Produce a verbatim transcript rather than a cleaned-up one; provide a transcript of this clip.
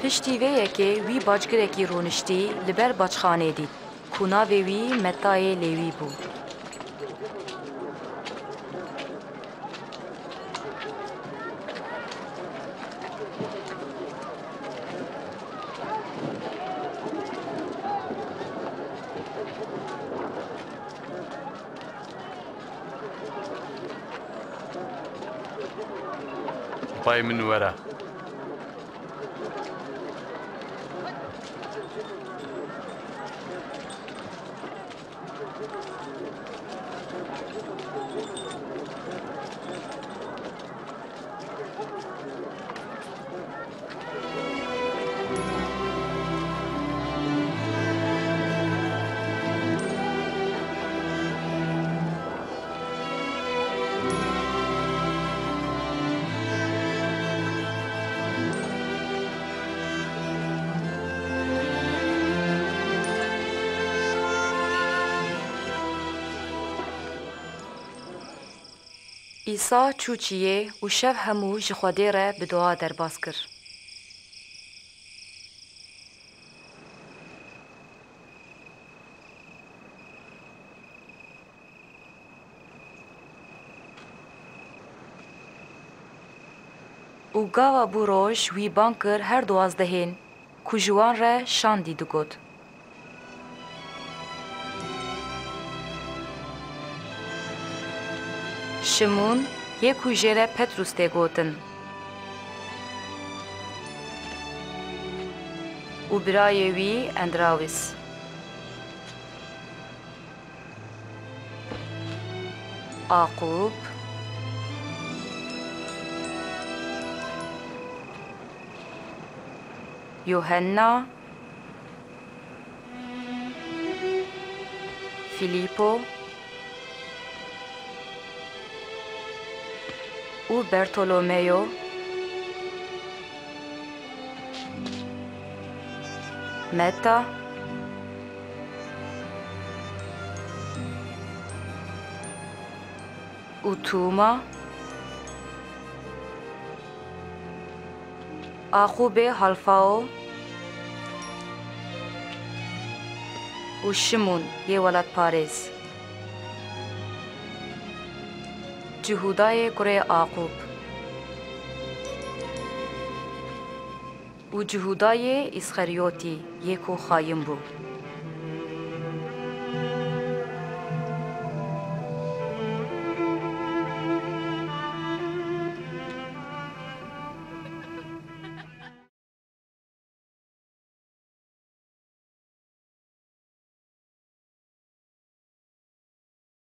پشتی وی که وی باجگره کی رونشتی لبر باجخانه دید. کونا وی متای لیوی بود. پای من وره. عیسی چوچیه و شب همو جخواده را به دعا در باز کر. او گاوا بو روش وی بانکر هر دوازدهین کجوان را شاندی دو گود. شمون یک کوژره پتروس ته گوتن. او برای وی اندراویس. آقوب یوحنا فیلیپو او برتولومیو متا او توما آخوب حلفاو او شمون یه ولد پاریز جهودای کره آقوب و جهودای اسخریوتی یکو خایم بود.